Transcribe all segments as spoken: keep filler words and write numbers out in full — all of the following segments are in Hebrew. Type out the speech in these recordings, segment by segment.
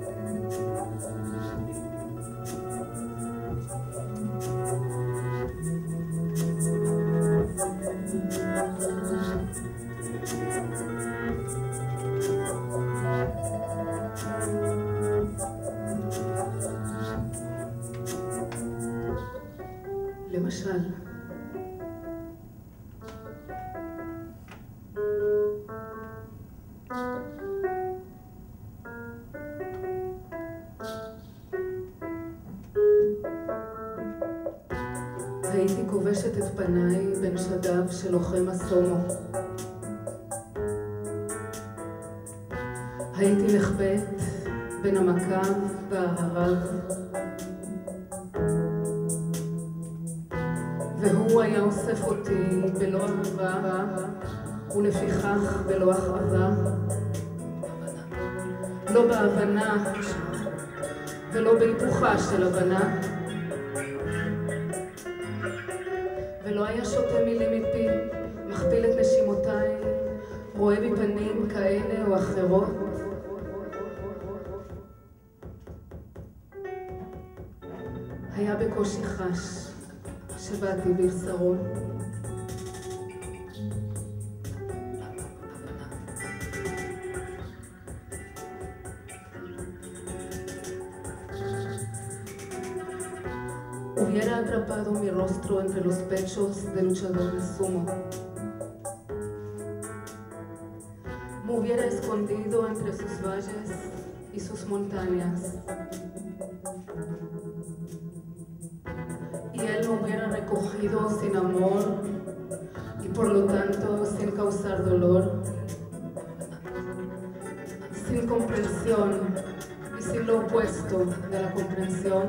למשל, הייתי כובשת את פניי בין שדיו של לוחם הסומו. הייתי נחבאת בין המכב וההרג, והוא היה אוסף אותי בלא אהבה ולפיכך בלא הכאבה, לא בהבנה ולא בהיפוכה של הבנה, ולא היה שותה מילים מפי, מכפיל את נשימותיי, רואה בי פנים כאלה או אחרות. היה בקושי חש שבאתי בבשרו. Hubiera atrapado mi rostro entre los pechos del luchador de sumo. Me hubiera escondido entre sus valles y sus montañas. Y él me hubiera recogido sin amor y por lo tanto sin causar dolor, sin comprensión y sin lo opuesto de la comprensión.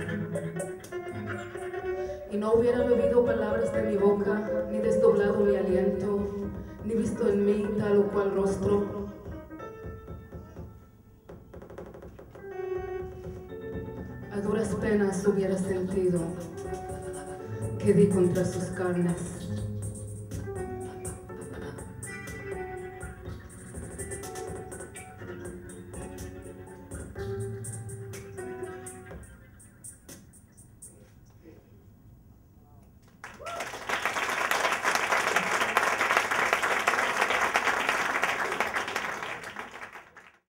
Y no hubiera bebido palabras de mi boca, ni desdoblado mi aliento, ni visto en mí tal o cual rostro. A duras penas hubiera sentido que di contra sus carnes.